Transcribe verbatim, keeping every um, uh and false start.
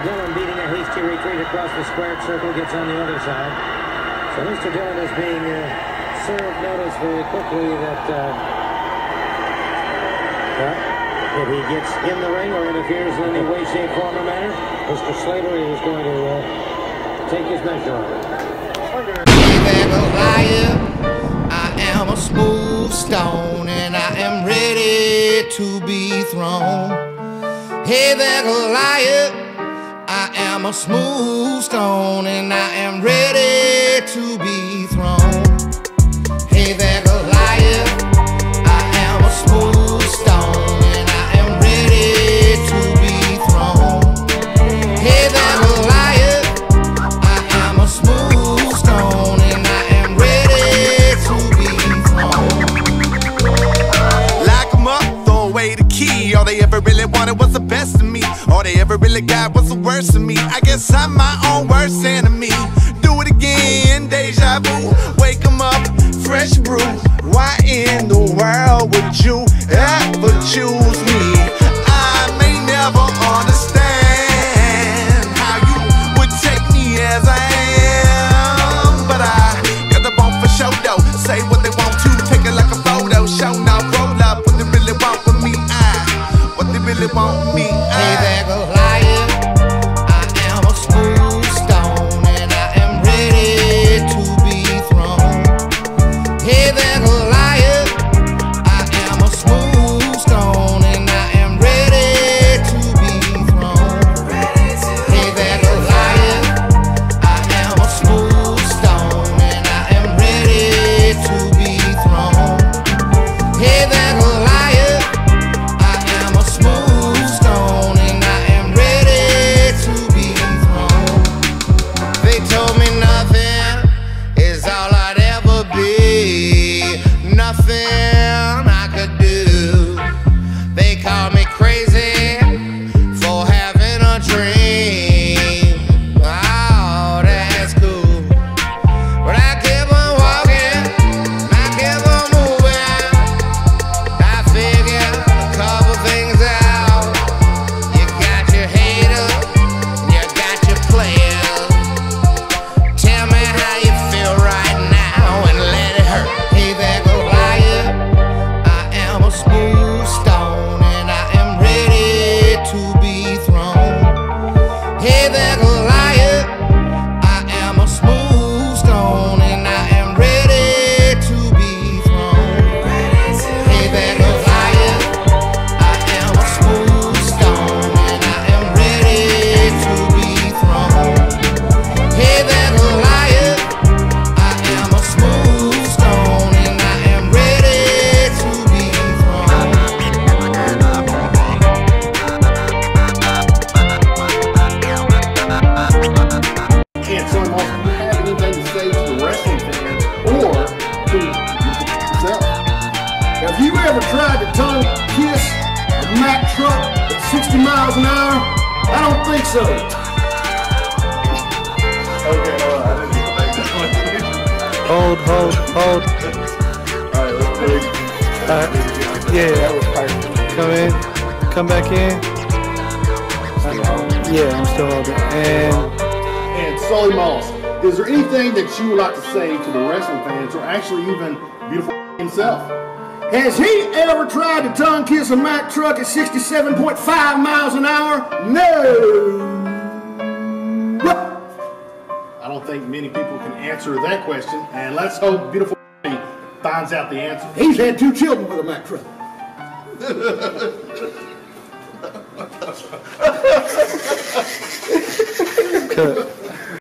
Dillon beating a hasty retreat across the squared circle, gets on the other side. So Mister Dillon is being uh, served notice very quickly that uh, well, if he gets in the ring or interferes in any way, shape, form, or manner, Mister Slavery is going to uh, take his measure of it. I am a smooth stone and I am ready to be thrown. Hey there, Goliath, I am a smooth stone and I am ready to be thrown. Hey there, Goliath, I am a smooth stone and I am ready to be thrown. Hey there, Goliath, I am a smooth stone and I am ready to be thrown. Lock 'em up, throw away the key. All they ever really wanted was the best of me. All they ever really got was the worst of me. I guess I'm my own worst enemy. Do it again, deja vu. Wake 'em up, fresh brew. Why in the world would you ever choose me? I may never understand how you would take me as I am, but I got the bone for show though. Say what they want to, take it like a photo. Show now, roll up what they really want with me. I, what they really want with me. I. Hey there, Goliath, I am a smooth stone and I am ready to be thrown. Hey there, Goliath, I am a smooth stone and I am ready to be thrown. Hey there, Goliath, I am a smooth stone and I am ready to be thrown. Hey there, Goliath, I am a smooth stone and I am ready to be thrown. They told me nothing is all I'd ever be, nothing I could do. They called me crazy for having a dream. Oh, that's cool. But I keep on walking, I keep on moving. I figured a couple things out. You got your haters, you got your players. Tell me how you feel right now and let it hurt. Hey there, Goliath, I am a smooth stone and I am ready to be thrown. Hey there, Goliath, I am a smooth stone and I am ready to be thrown. Hey there, Goliath, I am a smooth stone and I am ready to be thrown. Hey there, Goliath, I am a smooth stone and I am ready to be thrown. And so, Mark, do you have anything to say to the wrestling fans or to yourself? Have you ever tried to tongue kiss a Mack truck at sixty miles an hour? I don't think so. Okay, well, I didn't even make that one. Hold, hold, hold. All right, let's do it. Uh, yeah, That was perfect. come in, come back in. Uh, yeah, I'm still holding. And And Sully Moss, is there anything that you would like to say to the wrestling fans, or actually even Beautiful himself? Has he ever tried to tongue kiss a Mack truck at sixty-seven point five miles an hour? No. I don't think many people can answer that question, and let's hope Beautiful finds out the answer. He's had two children with a Mack truck. cut.